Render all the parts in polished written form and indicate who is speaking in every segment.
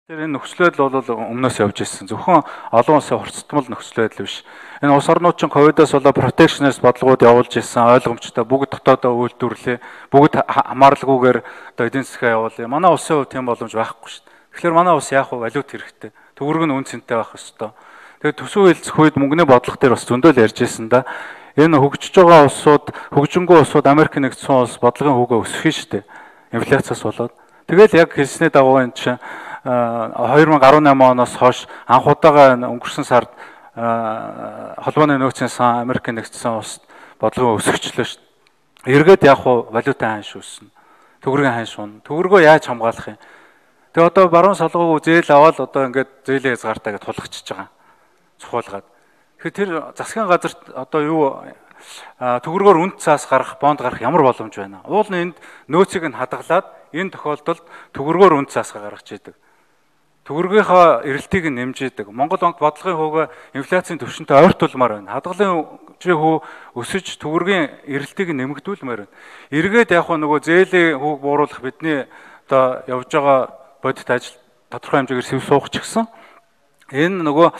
Speaker 1: Тэр энэ нөхцөл байдал бол өмнөөс явж ирсэн. Зөвхөн олон улсын хорцтмол нөхцөл байдал биш. Энэ улс орнууд чинь ковидоос болоод протекшнист бодлогууд явуулж ирсэн ойлгомжтой бүгд дотоодоо үйлдвэрлэе. Бүгд хамааралгүйгээр одоо эдийн засгаа явуулъя. Манай улсын хувьд тийм боломж байхгүй шүү дээ. Тэгэхээр манай улс яах вэ? Валют хэрэгтэй. Төгрөг нь үн цэнтэй байх ёстой. Тэгээд төсөв хэлцэх үед мөнгөний бодлого дээр бас зөндөл ярьж ирсэн да. Энэ хөгжиж байгаа улсууд, хөгжингүй улсууд Америк нэгдсэн улс бодлогын хүүгээ өсөх шүү дээ. Инфляцаас болоод. Тэгэл яг хэлсний дагуу энэ чинь 2018 оноос хойш анх удаага өнгөрсөн сард холбооны нөөцийн сан Америк нэгдсэн улсад бодлого өсөжчлөө шүү дээ. Эргээд яг валютын ханш үүснэ. Төгрөгийн ханш унна. Төгрөгөө яаж хамгаалах юм? Тэгээ одоо баруун солгоогүй зээл аваад одоо ингээд зээлийн хязгаартаа гэж тулгачиж байгаа. Цухуулгаад. Тэгэхээр тэр засгийн газарт одоо юу төгрөгөөр үнд цаас гарах, бонд гарах ямар боломж байна? Уул нь энд нөөцийг нь хадгалаад энэ тохиолдолд төгрөгөөр үнд цаасгаа гаргаж идэг. Төгрөгийнхаа эрэлтийг нь нэмжээдэг. Монгол банк бодлогын хөвгөө инфляцийн түвшинтэй ойртуулмаар байна. Хадгалын хөө өсөж төгрөгийн эрэлтийг нь нэмэгдүүлмээр байна. Эргээд яг нөгөө зээлийн хүүг бууруулах бидний одоо явж байгаа бодит ажил тодорхой хэмжээгээр сэв суугач гисэн. Энэ нөгөө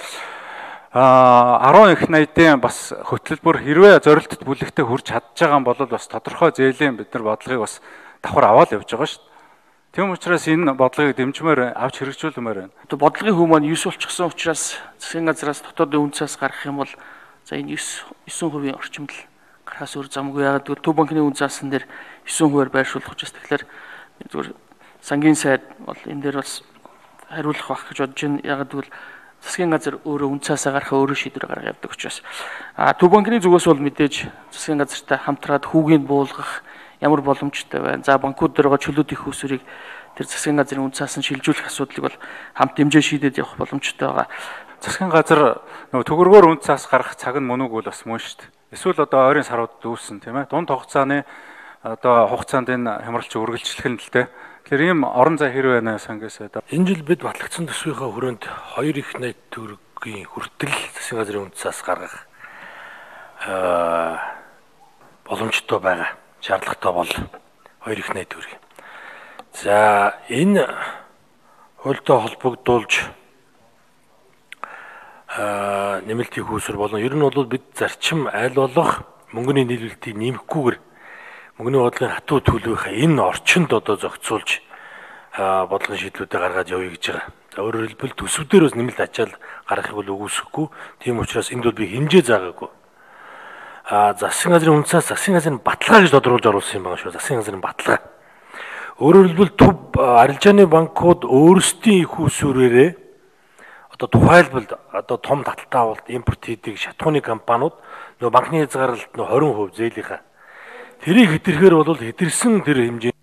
Speaker 1: 10 их найдын бас хөтөлбөр хэрвээ зорилтод бүлэгтээ хүрч чадж байгаа юм бол бас тодорхой зээлийн бид нар бодлогыг бас давхар аваад явж байгаа шүү дээ. Тийм учраас энэ бодлогыг дэмжмээр авч хэрэгжүүлмээр байна.
Speaker 2: Одоо бодлогын хөв маань 9 болчихсон учраас засгийн газраас дотоодын үн цаас гарах юм бол за энэ 9% орчимд гарахаас өөр замгүй. Ягаад гэвэл Төв банкны үн цаасан дээр 9%-аар байршуулах учраас тэгэхээр зүгээр сангийн сайд бол энэ дээр бас хариулах байх гэж бодож байна. Ягаад гэвэл засгийн газар өөрөө үн цаасаа гарахаа өөрөө шийдвэр гаргаж явдаг учраас Төв банкны зүгээс бол мэдээж засгийн газартай хамтраад хүүгийг буулгах ямар боломжтой байна. За банкуд дээр байгаа чөлөөт их усрыг тэр засгийн газрын үн цаас нь шилжүүлэх асуудлыг бол хамт дэмжээ шийдээд явах боломжтой байгаа.
Speaker 1: Засгийн газар нөгөө төгрөгөөр үн цаас гарах цаг нь мөнөг бол бас мөн шүү дээ. Эсвэл одоо ойрын сарууд дүүсэн тийм ээ. Дунд хугацааны одоо хугацаанд энэ хямралч үргэлжлэх нь л дээ. Тэгэхээр ийм орон зай хэр байна сангасаа.
Speaker 3: Энэ жил бид батлагдсан төсвийнхаа хүрээнд 2 их найт төгрөгийн хүртэл засгийн газрын үн цаас гаргах боломжтой байгаа. Шаардлагатай бол 2 их найт төгрөг. За энэ хуультай холбогдуулж нэмэлтийн хөөсөр болон ер нь бол бид зарчим айл болох мөнгөний нийлүүлэлтийг нэмэхгүйгээр мөнгөний бодлогын хатуу төлөвийнхаа энэ орчинд одоо зохицуулж бодлогын шийдлүүдээ гаргаад явъя гэж байгаа. За өөрөөр хэлбэл төсөв дээр бас нэмэлт ачаал гаргахыг бол үгүйсэхгүй. Тийм учраас энд бол би хэмжээ заагаагүй. Засгийн газрын үн цаас засгийн газрын баталгаа гэж тодруулж оруулсан юм байна шүү. Засгийн газрын баталгаа. Өөрөөр хэлбэл төв арилжааны банкуд өөрсдийн их усүрээрээ одоо тухайлбал одоо том таталтай авалт импорт хийдэг шатхууны компаниуд нөгөө банкны хязгаарлалт нь 20% зээлийнхаа тэрийг хэтэрхээр бол хэтэрсэн тэр хэмжээ